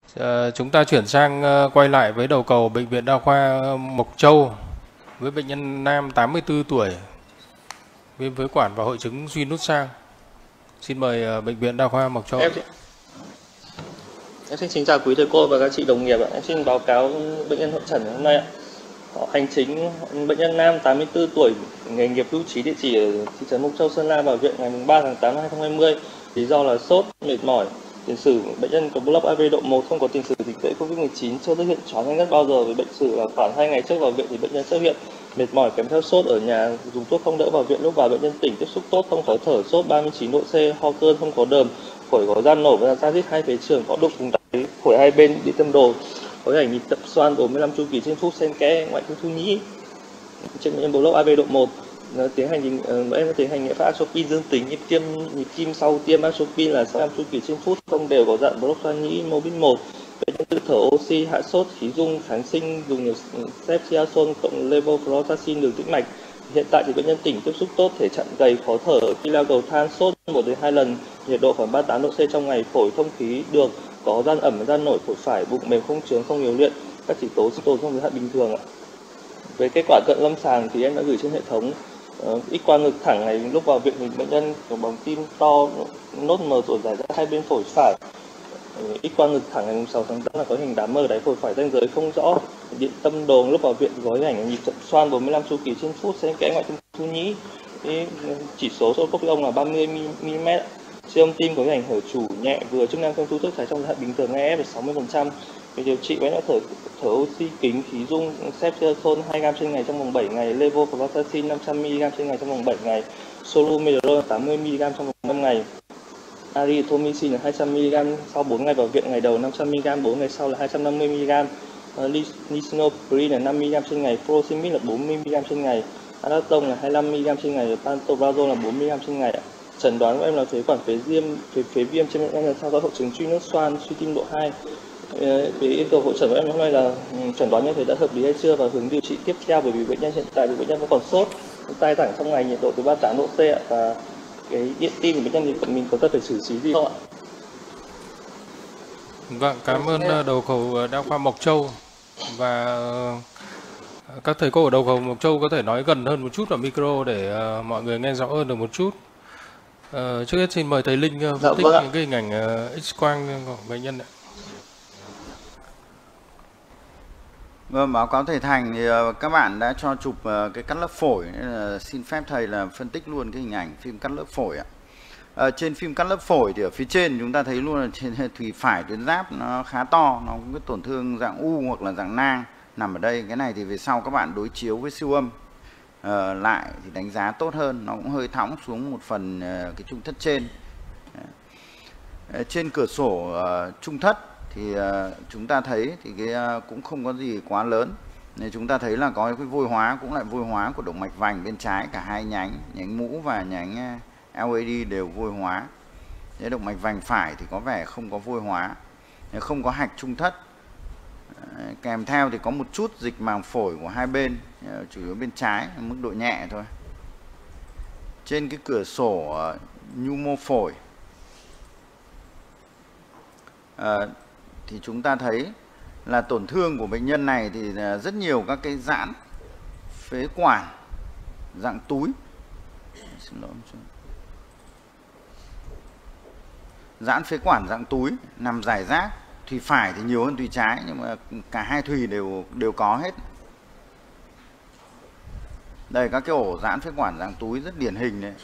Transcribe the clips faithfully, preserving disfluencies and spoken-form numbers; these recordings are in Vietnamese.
Ờ, chúng ta chuyển sang ờ, quay lại với đầu cầu Bệnh viện Đa khoa Mộc Châu với bệnh nhân nam tám mươi tư tuổi, viêm phế quản và hội chứng suy nút sang. Xin mời ờ, Bệnh viện Đa khoa Mộc Châu. Em, em xin xin chào quý thầy cô và các chị đồng nghiệp ạ. Em xin báo cáo bệnh nhân hội trần hôm nay ạ. Họ hành chính bệnh nhân nam tám mươi tư tuổi, nghề nghiệp hưu trí, địa chỉ ở thị trấn Mộc Châu, Sơn La, vào viện ngày ba tháng tám năm hai nghìn không trăm hai mươi. Lý do là sốt, mệt mỏi. Tiền sử bệnh nhân có block a vê độ một, không có tiền sử dịch tễ Covid mười chín, chưa xuất hiện chóng hay ngất bao giờ. Với bệnh sử là khoảng hai ngày trước vào viện thì bệnh nhân xuất hiện mệt mỏi kèm theo sốt, ở nhà dùng thuốc không đỡ, vào viện lúc vào bệnh nhân tỉnh, tiếp xúc tốt, không khó thở, sốt ba mươi chín độ C, ho cơn, không có đờm, phổi có gian nổ và ra rít hai phế trưởng, có đục vùng đáy phổi hai bên, đi tâm đồ, có hình nhịp tập xoan bốn mươi lăm chu kỳ trên phút, xen kẽ, ngoại thương thu nhĩ. Trên bệnh nhân block a vê độ một, tiến hành em tiến hành nghệ pháp atropine dương tính, nhịp tiêm nhịp tim sau tiêm atropine là sáu mươi lăm chu kỳ trên phút, không đều, có dặn block xoan nhĩ, mobit một. Bệnh nhân tự thở oxy, hạ sốt, khí dung, kháng sinh, dùng nhiều ceftriaxone cộng levofloxacin đường tĩnh mạch. Hiện tại thì bệnh nhân tỉnh, tiếp xúc tốt, thể trạng gầy, khó thở, khi lao cầu than, sốt một đến hai lần, nhiệt độ khoảng ba mươi tám độ C trong ngày, phổi thông khí được, có gian ẩm, gian nổi phổi phải, bụng mềm không trướng, không yếu luyện, các chỉ số sinh tồn trong giới hạn bình thường ạ. Về kết quả cận lâm sàng thì em đã gửi trên hệ thống. Uh, X quang ngực thẳng này, lúc vào viện thì bệnh nhân có bóng tim to, nốt mờ rổi rải ra hai bên phổi phải. Uh, X quang ngực thẳng ngày sáu tháng tám là có hình đám mờ đáy phổi phải, ranh giới không rõ. Điện tâm đồ lúc vào viện có hình ảnh nhịp chậm xoan bốn mươi lăm chu kỳ trên phút, xen kẽ ngoại thương thu nhĩ. Chỉ số số cốc ông là ba mươi mi li mét. Siêu âm tim có hình ảnh hở chủ nhẹ vừa, chức năng không thu thức thải trong giới hạn bình thường, e ép là sáu mươi phần trăm. Về điều trị, bệnh nhân thở thở oxy kính, khí dung, ceftriaxone hai gam trên ngày trong vòng bảy ngày, levofloxacin năm trăm mi li gam trên ngày trong vòng bảy ngày, solumedrol tám mươi mi li gam trong vòng năm ngày, erythromycin là hai trăm mi li gam sau bốn ngày vào viện, ngày đầu năm trăm mi li gam, bốn ngày sau là hai trăm năm mươi mi li gam, uh, lisinopril là năm mi li gam trên ngày, furosemide là bốn mươi mi li gam trên ngày, alatone là hai mươi lăm mi li gam trên ngày, pantoprazole là bốn mươi mi li gam trên ngày. Chẩn đoán của em là phế quản phế viêm, phế, phế viêm trên bệnh nhân là theo dõi hội chứng suy nốt xoan, suy tim độ hai. Về yêu cầu hỗ trợ của em hôm nay là chẩn đoán như thế đã hợp lý hay chưa và hướng điều trị tiếp theo, bởi vì bệnh nhân hiện tại thì bệnh nhân vẫn còn sốt, tai thẳng trong ngày, nhiệt độ từ ba mươi tám độ C ạ, và cái điện tim của bệnh nhân thì mình có cần phải xử trí gì không ạ? Vâng, cảm ơn ờ, đầu cầu Đa khoa Mộc Châu. Và ờ, các thầy cô ở đầu cầu Mộc Châu có thể nói gần hơn một chút vào micro để ờ, mọi người nghe rõ hơn được một chút. Ờ, trước hết xin mời thầy Linh ờ, phân Dạ, tích vâng ạ. những cái hình ảnh ờ, X-quang của bệnh nhân ạ. Vâng, báo cáo thầy Thành thì uh, các bạn đã cho chụp uh, cái cắt lớp phổi, nên là xin phép thầy là phân tích luôn cái hình ảnh phim cắt lớp phổi ạ. Uh, trên phim cắt lớp phổi thì ở phía trên chúng ta thấy luôn là trên thùy phải tuyến giáp nó khá to, nó có cái tổn thương dạng u hoặc là dạng nang nằm ở đây. Cái này thì về sau các bạn đối chiếu với siêu âm uh, lại thì đánh giá tốt hơn, nó cũng hơi thõng xuống một phần uh, cái trung thất trên. Uh, trên cửa sổ uh, trung thất thì uh, chúng ta thấy thì cái uh, cũng không có gì quá lớn, nên chúng ta thấy là có cái vôi hóa, cũng lại vôi hóa của động mạch vành bên trái, cả hai nhánh, nhánh mũ và nhánh lờ a đê đều vôi hóa. Cái động mạch vành phải thì có vẻ không có vôi hóa, không có hạch trung thất. uh, kèm theo thì có một chút dịch màng phổi của hai bên, uh, chủ yếu bên trái, mức độ nhẹ thôi. Trên cái cửa sổ uh, nhu mô phổi uh, thì chúng ta thấy là tổn thương của bệnh nhân này thì rất nhiều các cái giãn phế quản dạng túi, giãn phế quản dạng túi nằm rải rác, thùy phải thì nhiều hơn thùy trái, nhưng mà cả hai thùy đều đều có hết. Đây, các cái ổ giãn phế quản dạng túi rất điển hình đấy.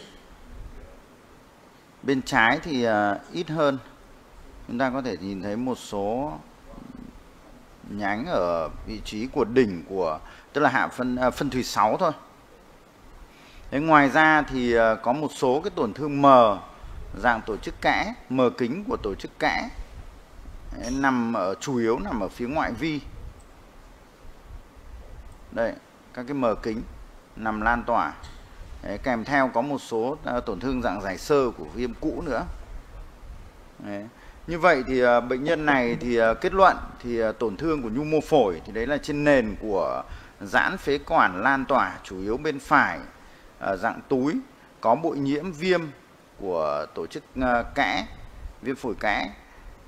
Bên trái thì uh, ít hơn, chúng ta có thể nhìn thấy một số nhánh ở vị trí của đỉnh của, tức là hạ phân à, phân thùy sáu thôi. Thế ngoài ra thì à, có một số cái tổn thương mờ dạng tổ chức kẽ, mờ kính của tổ chức kẽ. Đấy, nằm ở chủ yếu nằm ở phía ngoại vi. Đây, các cái mờ kính nằm lan tỏa. Đấy, kèm theo có một số à, tổn thương dạng giải xơ của viêm cũ nữa. Đấy. Như vậy thì uh, bệnh nhân này thì uh, kết luận thì uh, tổn thương của nhu mô phổi thì đấy là trên nền của giãn phế quản lan tỏa chủ yếu bên phải, uh, dạng túi, có bội nhiễm viêm của tổ chức uh, kẽ, viêm phổi kẽ.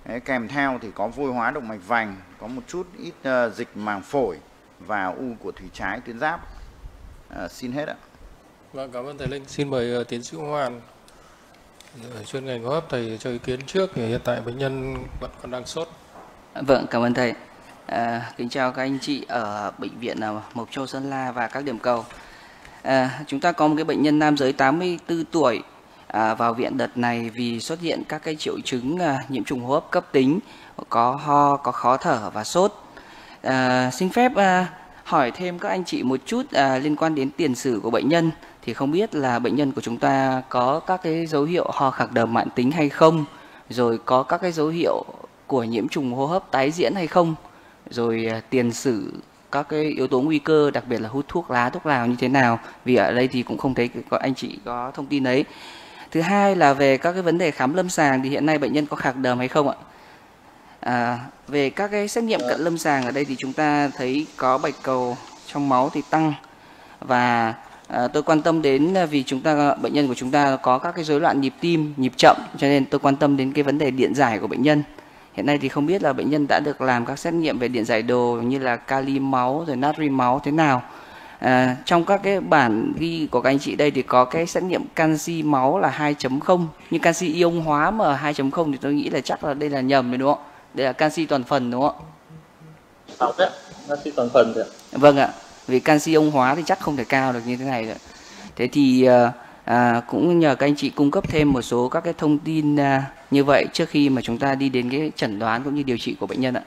Đấy, kèm theo thì có vôi hóa động mạch vành, có một chút ít uh, dịch màng phổi và u của thùy trái tuyến giáp. Uh, xin hết ạ. Vâng, cảm ơn thầy Linh. Xin mời uh, tiến sĩ Hoàn, ở chuyên ngành hô hấp, thầy cho ý kiến trước. Thì hiện tại bệnh nhân vẫn còn đang sốt. Vâng, cảm ơn thầy. À, kính chào các anh chị ở bệnh viện Mộc Châu, Sơn La và các điểm cầu. À, chúng ta có một cái bệnh nhân nam giới tám mươi tư tuổi à, vào viện đợt này vì xuất hiện các cái triệu chứng à, nhiễm trùng hô hấp cấp tính, có ho, có khó thở và sốt. À, xin phép à, hỏi thêm các anh chị một chút à, liên quan đến tiền sử của bệnh nhân. Thì không biết là bệnh nhân của chúng ta có các cái dấu hiệu ho khạc đờm mãn tính hay không, rồi có các cái dấu hiệu của nhiễm trùng hô hấp tái diễn hay không, rồi à, tiền sử các cái yếu tố nguy cơ, đặc biệt là hút thuốc lá, thuốc lào như thế nào, vì ở đây thì cũng không thấy có anh chị có thông tin đấy. Thứ hai là về các cái vấn đề khám lâm sàng thì hiện nay bệnh nhân có khạc đờm hay không ạ? À, về các cái xét nghiệm cận lâm sàng ở đây thì chúng ta thấy có bạch cầu trong máu thì tăng, và à, tôi quan tâm đến vì chúng ta bệnh nhân của chúng ta có các cái rối loạn nhịp tim, nhịp chậm, cho nên tôi quan tâm đến cái vấn đề điện giải của bệnh nhân. Hiện nay thì không biết là bệnh nhân đã được làm các xét nghiệm về điện giải đồ như là kali máu rồi natri máu thế nào. À, trong các cái bản ghi của các anh chị đây thì có cái xét nghiệm canxi máu là hai chấm không, nhưng canxi ion hóa mà hai chấm không thì tôi nghĩ là chắc là đây là nhầm rồi đúng không? Đây là canxi toàn phần đúng không ạ? Sáu đấy, canxi toàn phần rồi. Vâng ạ, vì canxi ion hóa thì chắc không thể cao được như thế này rồi. Thế thì à, cũng nhờ các anh chị cung cấp thêm một số các cái thông tin à, như vậy trước khi mà chúng ta đi đến cái chẩn đoán cũng như điều trị của bệnh nhân ạ.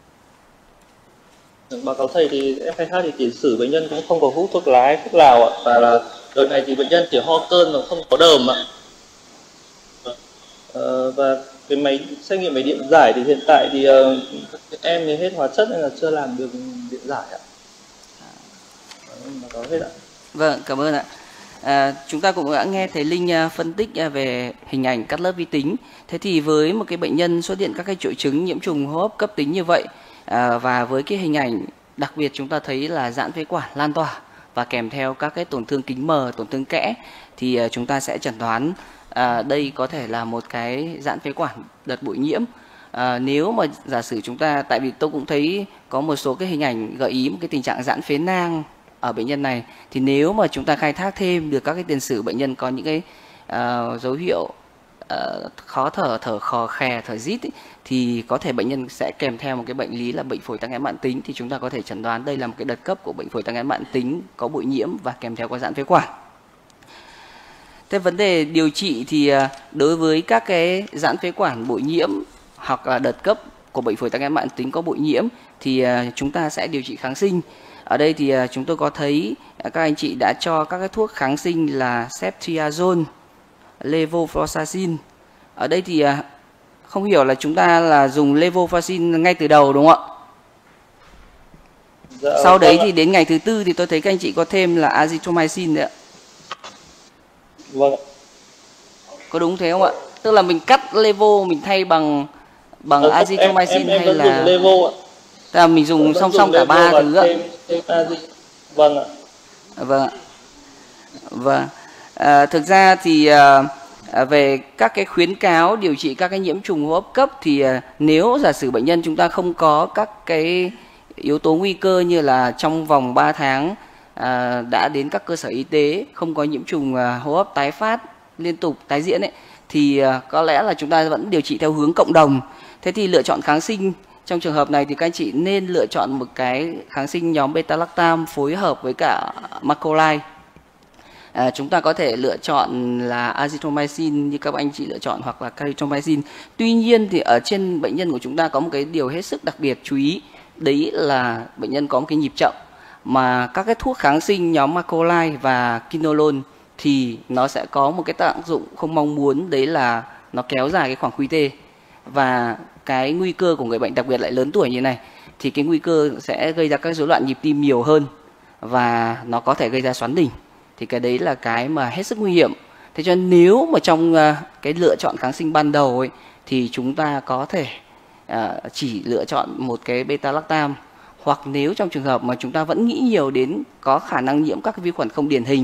Báo cáo thầy thì ép hai hát thì tiền sử bệnh nhân cũng không có hút thuốc lá, thuốc lào ạ, và là đợt này thì bệnh nhân chỉ ho cơn và không có đờm ạ. Ờ, và cái máy xét nghiệm máy điện giải thì hiện tại thì uh, em thì hết hóa chất nên là chưa làm được điện giải ạ. Báo cáo hết ạ. Vâng, cảm ơn ạ. À, chúng ta cũng đã nghe thầy Linh uh, phân tích uh, về hình ảnh cắt lớp vi tính. Thế thì với một cái bệnh nhân xuất hiện các cái triệu chứng nhiễm trùng hô hấp cấp tính như vậy, à, và với cái hình ảnh đặc biệt chúng ta thấy là giãn phế quản lan tỏa và kèm theo các cái tổn thương kính mờ, tổn thương kẽ, thì uh, chúng ta sẽ chẩn đoán à, đây có thể là một cái giãn phế quản đợt bội nhiễm. À, nếu mà giả sử chúng ta, tại vì tôi cũng thấy có một số cái hình ảnh gợi ý một cái tình trạng giãn phế nang ở bệnh nhân này, thì nếu mà chúng ta khai thác thêm được các cái tiền sử bệnh nhân có những cái uh, dấu hiệu uh, khó thở, thở khò khè, thở rít ý, thì có thể bệnh nhân sẽ kèm theo một cái bệnh lý là bệnh phổi tắc nghẽn mãn tính, thì chúng ta có thể chẩn đoán đây là một cái đợt cấp của bệnh phổi tắc nghẽn mãn tính có bội nhiễm và kèm theo có giãn phế quản. Thế vấn đề điều trị thì uh, đối với các cái giãn phế quản bội nhiễm hoặc là đợt cấp của bệnh phổi tắc nghẽn mãn tính có bội nhiễm thì uh, chúng ta sẽ điều trị kháng sinh. Ở đây thì chúng tôi có thấy các anh chị đã cho các cái thuốc kháng sinh là ceftriaxone, levofloxacin. Ở đây thì không hiểu là chúng ta là dùng levofloxacin ngay từ đầu đúng không ạ? Dạ, sau đấy thì đến ngày thứ tư thì tôi thấy các anh chị có thêm là azithromycin đấy ạ. Vâng. Có đúng thế không ạ? Tức là mình cắt levo mình thay bằng bằng ờ, azithromycin em, em, em hay là dùng levo ạ. Tức là mình dùng song song cả ba thứ ạ. Vâng ạ. Vâng ạ. Vâng. À, thực ra thì à, về các cái khuyến cáo điều trị các cái nhiễm trùng hô hấp cấp thì à, nếu giả sử bệnh nhân chúng ta không có các cái yếu tố nguy cơ như là trong vòng ba tháng à, đã đến các cơ sở y tế, không có nhiễm trùng à, hô hấp tái phát liên tục tái diễn ấy, thì à, có lẽ là chúng ta vẫn điều trị theo hướng cộng đồng. Thế thì lựa chọn kháng sinh trong trường hợp này thì các anh chị nên lựa chọn một cái kháng sinh nhóm beta-lactam phối hợp với cả macrolide. À, chúng ta có thể lựa chọn là azithromycin như các anh chị lựa chọn hoặc là clarithromycin. Tuy nhiên thì ở trên bệnh nhân của chúng ta có một cái điều hết sức đặc biệt chú ý, đấy là bệnh nhân có một cái nhịp chậm, mà các cái thuốc kháng sinh nhóm macrolide và quinolone thì nó sẽ có một cái tác dụng không mong muốn, đấy là nó kéo dài cái khoảng quy tê. Và cái nguy cơ của người bệnh đặc biệt lại lớn tuổi như này thì cái nguy cơ sẽ gây ra các rối loạn nhịp tim nhiều hơn và nó có thể gây ra xoắn đỉnh, thì cái đấy là cái mà hết sức nguy hiểm. Thế cho nên nếu mà trong cái lựa chọn kháng sinh ban đầu ấy, thì chúng ta có thể chỉ lựa chọn một cái beta-lactam, hoặc nếu trong trường hợp mà chúng ta vẫn nghĩ nhiều đến có khả năng nhiễm các vi khuẩn không điển hình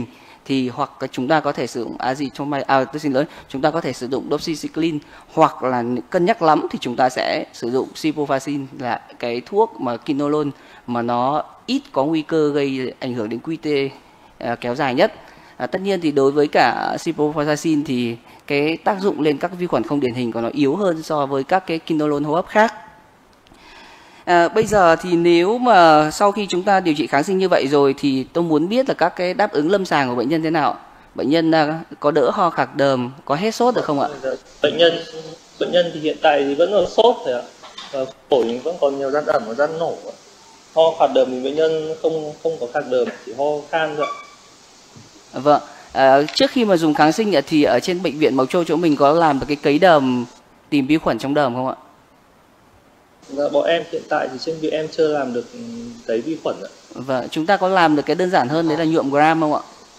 thì hoặc chúng ta có thể sử dụng azithromycin, à, tôi xin lỗi, chúng ta có thể sử dụng doxycycline, hoặc là cân nhắc lắm thì chúng ta sẽ sử dụng ciprofloxacin, là cái thuốc mà quinolone mà nó ít có nguy cơ gây ảnh hưởng đến quy tê à, kéo dài nhất. À, tất nhiên thì đối với cả ciprofloxacin thì cái tác dụng lên các vi khuẩn không điển hình của nó yếu hơn so với các cái quinolone hô hấp khác. À, bây giờ thì nếu mà sau khi chúng ta điều trị kháng sinh như vậy rồi thì tôi muốn biết là các cái đáp ứng lâm sàng của bệnh nhân thế nào. Bệnh nhân uh, có đỡ ho khạc đờm, có hết sốt được không ạ? Bệnh nhân bệnh nhân thì hiện tại thì vẫn còn sốt thôi ạ. Và phổi thì vẫn còn nhiều rát ẩm và rát nổ. Ho khạc đờm thì bệnh nhân không không có khạc đờm, chỉ ho khan thôi ạ. Vâng. À, trước khi mà dùng kháng sinh thì ở trên bệnh viện Mộc Châu chỗ mình có làm được cái cấy đờm tìm vi khuẩn trong đờm không ạ? Dạ, bọn em hiện tại thì trên viện em chưa làm được cấy vi khuẩn ạ. Vâng, chúng ta có làm được cái đơn giản hơn đấy là nhuộm gram không ạ?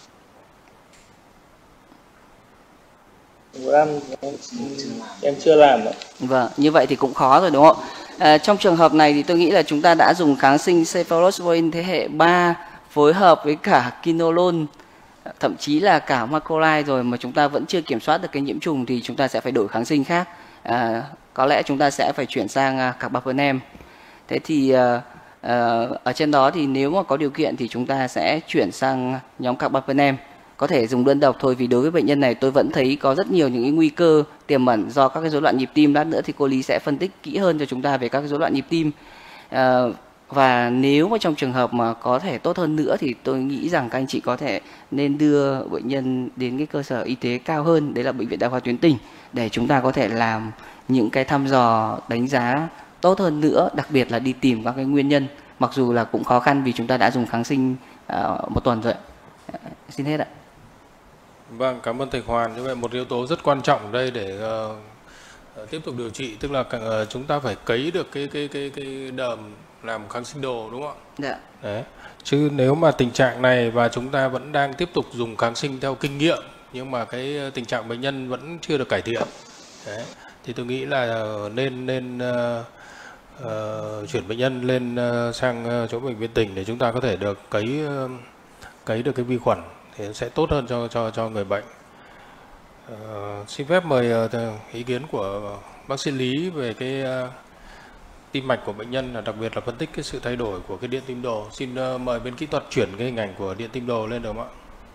Gram em, em chưa làm ạ. Vâng, như vậy thì cũng khó rồi đúng không? À, trong trường hợp này thì tôi nghĩ là chúng ta đã dùng kháng sinh cephalosporin thế hệ ba phối hợp với cả quinolone, thậm chí là cả macrolide rồi mà chúng ta vẫn chưa kiểm soát được cái nhiễm trùng thì chúng ta sẽ phải đổi kháng sinh khác. À, có lẽ chúng ta sẽ phải chuyển sang uh, carbapenem. Thế thì uh, uh, ở trên đó thì nếu mà có điều kiện thì chúng ta sẽ chuyển sang nhóm carbapenem. Có thể dùng đơn độc thôi, vì đối với bệnh nhân này tôi vẫn thấy có rất nhiều những cái nguy cơ tiềm ẩn do các cái rối loạn nhịp tim. Lát nữa thì cô Lý sẽ phân tích kỹ hơn cho chúng ta về các cái rối loạn nhịp tim. Uh, và nếu mà trong trường hợp mà có thể tốt hơn nữa thì tôi nghĩ rằng các anh chị có thể nên đưa bệnh nhân đến cái cơ sở y tế cao hơn, đấy là bệnh viện đa khoa tuyến tỉnh, để chúng ta có thể làm những cái thăm dò đánh giá tốt hơn nữa, đặc biệt là đi tìm các cái nguyên nhân, mặc dù là cũng khó khăn vì chúng ta đã dùng kháng sinh uh, một tuần rồi. Uh, xin hết ạ. Vâng, cảm ơn thầy Hoàn. Như vậy một yếu tố rất quan trọng ở đây để uh, tiếp tục điều trị, tức là uh, chúng ta phải cấy được cái cái cái cái đờm làm kháng sinh đồ, đúng không ạ? Dạ. Đấy. Chứ nếu mà tình trạng này và chúng ta vẫn đang tiếp tục dùng kháng sinh theo kinh nghiệm nhưng mà cái tình trạng bệnh nhân vẫn chưa được cải thiện, đấy, thì tôi nghĩ là nên nên uh, uh, chuyển bệnh nhân lên uh, sang uh, chỗ bệnh viện tỉnh để chúng ta có thể được cấy uh, cấy được cái vi khuẩn thì sẽ tốt hơn cho cho cho người bệnh. Uh, xin phép mời uh, ý kiến của bác sĩ Lý về cái uh, tim mạch của bệnh nhân, là đặc biệt là phân tích cái sự thay đổi của cái điện tim đồ. Xin uh, mời bên kỹ thuật chuyển cái hình ảnh của điện tim đồ lên được không ạ?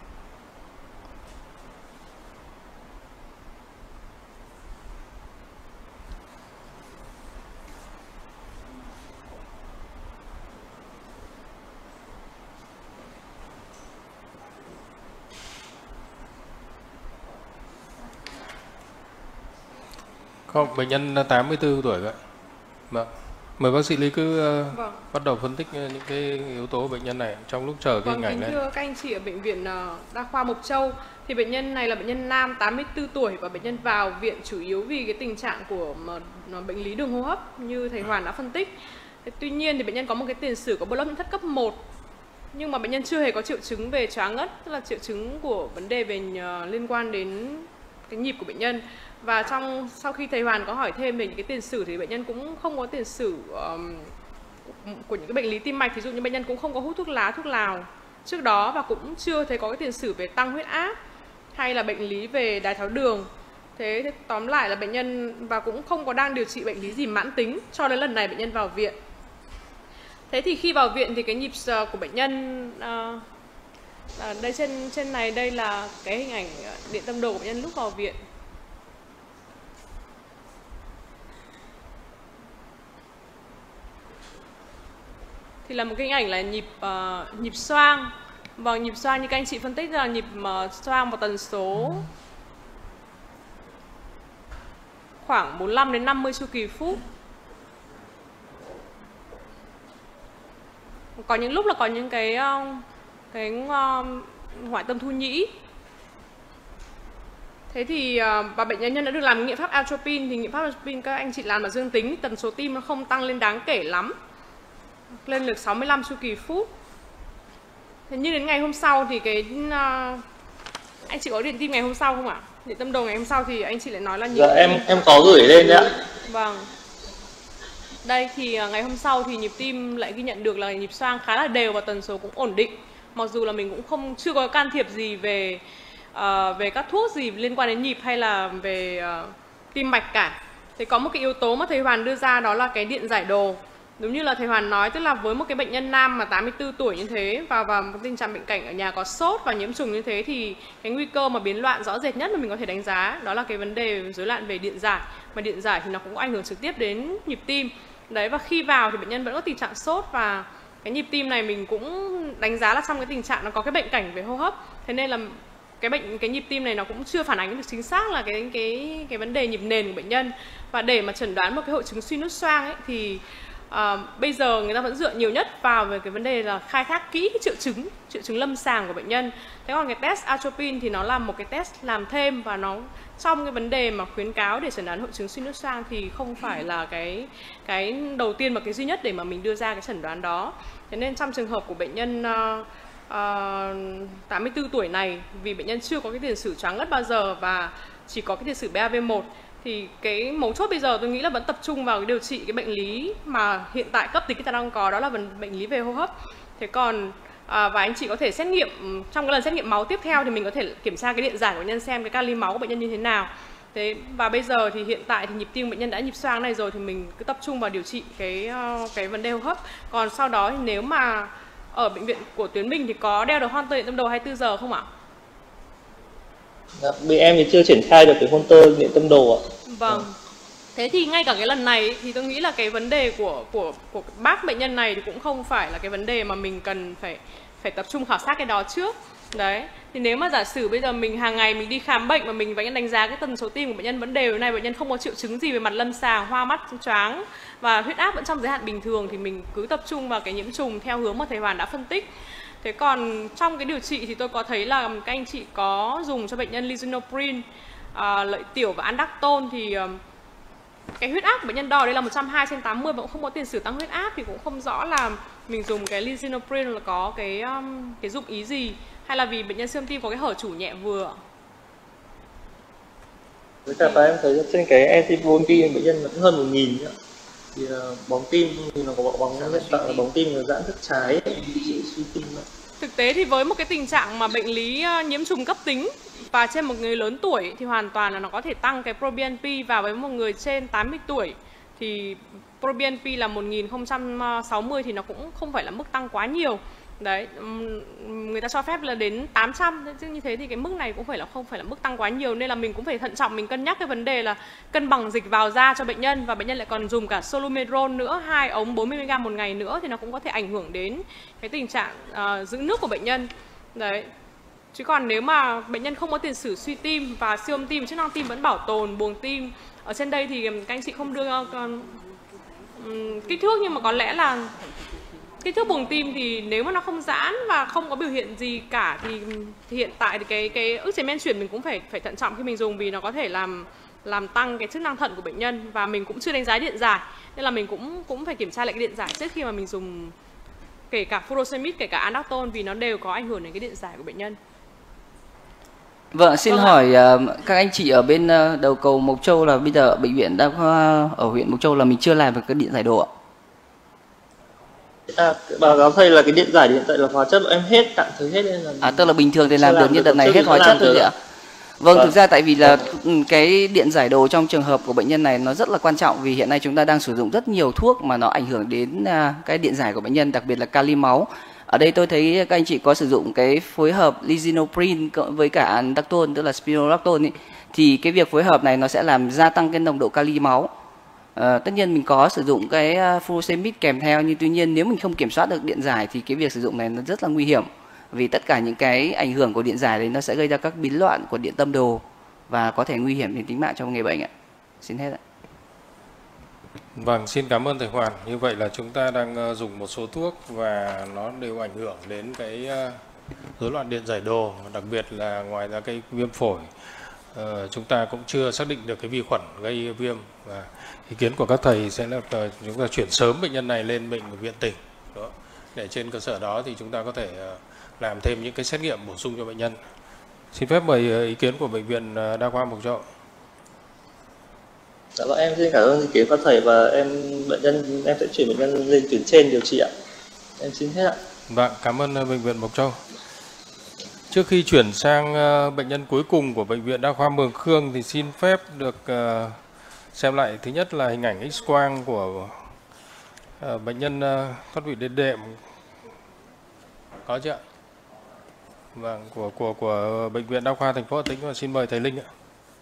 Không, bệnh nhân tám mươi tư tuổi ạ. Vâng. Mời bác sĩ Lý cứ uh, vâng. bắt đầu phân tích những cái yếu tố bệnh nhân này trong lúc chờ cái vâng, hình ảnh này. Thưa các anh chị ở bệnh viện uh, Đa khoa Mộc Châu, thì bệnh nhân này là bệnh nhân nam tám mươi tư tuổi và bệnh nhân vào viện chủ yếu vì cái tình trạng của uh, bệnh lý đường hô hấp như thầy Hoàn đã phân tích. Thế tuy nhiên thì bệnh nhân có một cái tiền sử của blok nhiễm thất cấp một, nhưng mà bệnh nhân chưa hề có triệu chứng về choáng ngất, tức là triệu chứng của vấn đề về uh, liên quan đến cái nhịp của bệnh nhân. Và trong sau khi thầy Hoàn có hỏi thêm về những cái tiền sử thì bệnh nhân cũng không có tiền sử um, của những cái bệnh lý tim mạch, ví dụ như bệnh nhân cũng không có hút thuốc lá, thuốc lào trước đó, và cũng chưa thấy có cái tiền sử về tăng huyết áp hay là bệnh lý về đái tháo đường. Thế, thế tóm lại là bệnh nhân và cũng không có đang điều trị bệnh lý gì mãn tính cho đến lần này bệnh nhân vào viện. Thế thì khi vào viện thì cái nhịp của bệnh nhân uh, à, đây trên trên này đây là cái hình ảnh điện tâm đồ của bệnh nhân lúc vào viện. Thì là một cái hình ảnh là nhịp uh, nhịp xoang. Vâng, nhịp xoang như các anh chị phân tích là nhịp uh, xoang và tần số khoảng bốn mươi lăm đến năm mươi chu kỳ phút. Có những lúc là có những cái uh, cái uh, hoại tâm thu nhĩ. Thế thì uh, và bệnh nhân đã được làm nghiệm pháp atropine, thì nghiệm pháp atropine các anh chị làm là dương tính, tần số tim nó không tăng lên đáng kể lắm, lên được sáu mươi lăm chu kỳ phút. Thế nhưng đến ngày hôm sau thì cái uh, anh chị có điện tim ngày hôm sau không ạ? Điện tâm đồ ngày hôm sau thì anh chị lại nói là nhịp. Dạ em em có gửi lên đấy ạ. Vâng. Đây thì uh, ngày hôm sau thì nhịp tim lại ghi nhận được là nhịp xoang khá là đều và tần số cũng ổn định. mặc dù là mình cũng không chưa có can thiệp gì về uh, về các thuốc gì liên quan đến nhịp hay là về uh, tim mạch cả. Thì có một cái yếu tố mà thầy Hoàn đưa ra đó là cái điện giải đồ. Đúng như là thầy Hoàn nói, tức là với một cái bệnh nhân nam mà tám mươi tư tuổi như thế và vào một tình trạng bệnh cảnh ở nhà có sốt và nhiễm trùng như thế thì cái nguy cơ mà biến loạn rõ rệt nhất mà mình có thể đánh giá đó là cái vấn đề rối loạn về điện giải. Mà điện giải thì nó cũng có ảnh hưởng trực tiếp đến nhịp tim. Đấy, và khi vào thì bệnh nhân vẫn có tình trạng sốt và cái nhịp tim này mình cũng đánh giá là trong cái tình trạng nó có cái bệnh cảnh về hô hấp. Thế nên là cái bệnh cái nhịp tim này nó cũng chưa phản ánh được chính xác là cái cái cái vấn đề nhịp nền của bệnh nhân. Và để mà chẩn đoán một cái hội chứng suy nút xoang ấy thì À, bây giờ người ta vẫn dựa nhiều nhất vào về cái vấn đề là khai thác kỹ cái triệu chứng, triệu chứng lâm sàng của bệnh nhân. Thế còn cái test atropine thì nó là một cái test làm thêm và nó trong cái vấn đề mà khuyến cáo để chẩn đoán hội chứng suy nút xoang thì không phải là cái cái đầu tiên và cái duy nhất để mà mình đưa ra cái chẩn đoán đó. Thế nên trong trường hợp của bệnh nhân uh, uh, tám mươi tư tuổi này, vì bệnh nhân chưa có cái tiền sử choáng ngất bao giờ và chỉ có cái tiền sử B A V một thì cái mấu chốt bây giờ tôi nghĩ là vẫn tập trung vào cái điều trị cái bệnh lý mà hiện tại cấp tính người ta đang có, đó là bệnh lý về hô hấp. Thế còn à, và anh chị có thể xét nghiệm trong cái lần xét nghiệm máu tiếp theo thì mình có thể kiểm tra cái điện giải của bệnh nhân xem cái kali máu của bệnh nhân như thế nào. Thế và bây giờ thì hiện tại thì nhịp tim bệnh nhân đã nhịp xoang này rồi thì mình cứ tập trung vào điều trị cái cái vấn đề hô hấp. Còn sau đó thì nếu mà ở bệnh viện của tuyến mình thì có đeo được Holter điện tâm đồ hai mươi tư giờ không ạ? Bên em thì chưa triển khai được cái Holter điện tâm đồ ạ. Vâng. Thế thì ngay cả cái lần này thì tôi nghĩ là cái vấn đề của của của bác bệnh nhân này thì cũng không phải là cái vấn đề mà mình cần phải phải tập trung khảo sát cái đó trước. Đấy. Thì nếu mà giả sử bây giờ mình hàng ngày mình đi khám bệnh mà mình vẫn đánh giá cái tần số tim của bệnh nhân vẫn đều này, bệnh nhân không có triệu chứng gì về mặt lâm sàng, hoa mắt, choáng và huyết áp vẫn trong giới hạn bình thường thì mình cứ tập trung vào cái nhiễm trùng theo hướng mà thầy Hoàn đã phân tích. Thế còn trong cái điều trị thì tôi có thấy là các anh chị có dùng cho bệnh nhân lisinopril, à, lợi tiểu và andactone thì um, cái huyết áp của bệnh nhân đo đây là một trăm hai trên tám mươi và cũng không có tiền sử tăng huyết áp thì cũng không rõ là mình dùng cái lisinopril là có cái um, cái dụng ý gì hay là vì bệnh nhân siêu âm tim có cái hở chủ nhẹ vừa. Với cả và em thấy trên cái anti-proton bệnh nhân nó cũng hơn một nghìn nữa. Thì uh, bóng tim thì nó có bóng hiện tại là bóng tim là giãn thất trái suy tim. Thực tế thì với một cái tình trạng mà bệnh lý nhiễm trùng cấp tính và trên một người lớn tuổi thì hoàn toàn là nó có thể tăng cái proBNP, và với một người trên tám mươi tuổi thì proBNP là một nghìn không trăm sáu mươi thì nó cũng không phải là mức tăng quá nhiều. Đấy, người ta cho phép là đến tám trăm, chứ như thế thì cái mức này cũng phải là không phải là mức tăng quá nhiều, nên là mình cũng phải thận trọng, mình cân nhắc cái vấn đề là cân bằng dịch vào da cho bệnh nhân, và bệnh nhân lại còn dùng cả Solumedrol nữa, hai ống bốn mươi mi li gam một ngày nữa thì nó cũng có thể ảnh hưởng đến cái tình trạng uh, giữ nước của bệnh nhân. Đấy. Chứ còn nếu mà bệnh nhân không có tiền sử suy tim và siêu âm tim, chức năng tim vẫn bảo tồn, buồng tim ở trên đây thì các anh chị không đưa uh, um, kích thước, nhưng mà có lẽ là kích thước buồng tim thì nếu mà nó không giãn và không có biểu hiện gì cả thì, thì hiện tại thì cái cái ức chế men chuyển mình cũng phải phải thận trọng khi mình dùng, vì nó có thể làm làm tăng cái chức năng thận của bệnh nhân, và mình cũng chưa đánh giá điện giải nên là mình cũng cũng phải kiểm tra lại cái điện giải trước khi mà mình dùng kể cả furosemide, kể cả andactone, vì nó đều có ảnh hưởng đến cái điện giải của bệnh nhân. Vâng, xin Vâng hỏi uh, các anh chị ở bên uh, đầu cầu Mộc Châu là bây giờ ở bệnh viện đa khoa ở huyện Mộc Châu là mình chưa làm được cái điện giải đồ ạ? À, báo cáo thầy là cái điện giải hiện tại là hóa chất bọn em hết, tạm thời hết nên là À, tức là bình thường thì làm được, làm nhưng được, đợt này chưa hết bị hóa làm chất thôi được chị ạ. ạ. Vâng, Vâng. thực ra tại vì là cái điện giải đồ trong trường hợp của bệnh nhân này nó rất là quan trọng, vì hiện nay chúng ta đang sử dụng rất nhiều thuốc mà nó ảnh hưởng đến uh, cái điện giải của bệnh nhân, đặc biệt là kali máu. Ở đây tôi thấy các anh chị có sử dụng cái phối hợp lisinopril cộng với cả andactone, tức là spironolactone ấy, thì cái việc phối hợp này nó sẽ làm gia tăng cái nồng độ kali máu. À, tất nhiên mình có sử dụng cái furosemide kèm theo, nhưng tuy nhiên nếu mình không kiểm soát được điện giải thì cái việc sử dụng này nó rất là nguy hiểm, vì tất cả những cái ảnh hưởng của điện giải đấy nó sẽ gây ra các biến loạn của điện tâm đồ và có thể nguy hiểm đến tính mạng cho người bệnh ạ. Xin hết ạ. Vâng, xin cảm ơn thầy Hoàn. Như vậy là chúng ta đang dùng một số thuốc và nó đều ảnh hưởng đến cái rối loạn điện giải đồ, đặc biệt là ngoài ra cái viêm phổi. Uh, chúng ta cũng chưa xác định được cái vi khuẩn gây viêm, và ý kiến của các thầy sẽ là uh, chúng ta chuyển sớm bệnh nhân này lên bệnh viện tỉnh đó, để trên cơ sở đó thì chúng ta có thể uh, làm thêm những cái xét nghiệm bổ sung cho bệnh nhân. Xin phép mời uh, ý kiến của bệnh viện uh, Đa khoa Mộc Châu. Dạ vâng, em xin cảm ơn ý kiến các thầy, và em bệnh nhân em sẽ chuyển bệnh nhân lên tuyến trên điều trị ạ. Em xin hết ạ. Vâng, cảm ơn Bệnh viện Mộc Châu. Trước khi chuyển sang bệnh nhân cuối cùng của Bệnh viện Đa khoa Mường Khương thì xin phép được xem lại thứ nhất là hình ảnh X-quang của bệnh nhân thoát vị đệm đệm. Có chưa ạ? Vâng, của của của Bệnh viện Đa khoa thành phố Hà Tĩnh, và xin mời thầy Linh ạ.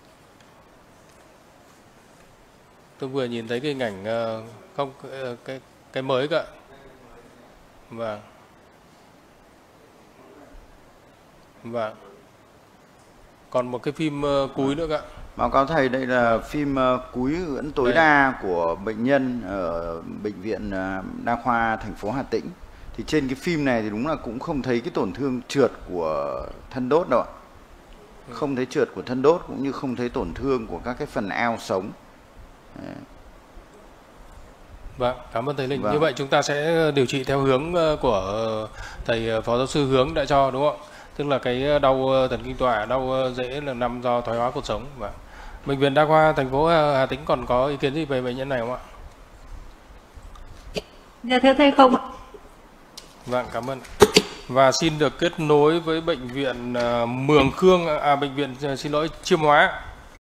Tôi vừa nhìn thấy cái hình ảnh không cái cái mới cơ. Vâng. Vâng. Còn một cái phim uh, cúi nữa ạ. Báo cáo thầy, đây là phim uh, cúi ưỡn tối đây. đa của bệnh nhân ở Bệnh viện uh, Đa khoa thành phố Hà Tĩnh. Thì trên cái phim này thì đúng là cũng không thấy cái tổn thương trượt của thân đốt đâu ạ. Ừ. Không thấy trượt của thân đốt cũng như không thấy tổn thương của các cái phần eo sống. Đấy. Vâng, cảm ơn thầy Linh. Vâng. Như vậy chúng ta sẽ điều trị theo hướng của thầy Phó Giáo sư Hướng đã cho, đúng không? Tức là cái đau thần kinh tọa, đau dễ là nằm do thoái hóa cột sống. Vâng. Bệnh viện Đa khoa thành phố Hà Tĩnh còn có ý kiến gì về bệnh nhân này không ạ? Dạ thưa thầy không ạ. Vâng, cảm ơn. Và xin được kết nối với Bệnh viện Mường Khương, à Bệnh viện xin lỗi Chiêm Hóa.